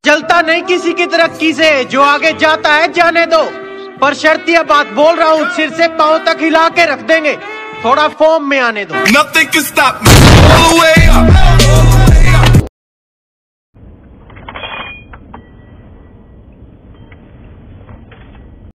चलता नहीं किसी की तरक्की से, जो आगे जाता है जाने दो। पर शर्तिया बात बोल रहा हूँ, सिर से पांव तक हिला के रख देंगे, थोड़ा फॉर्म में आने दो।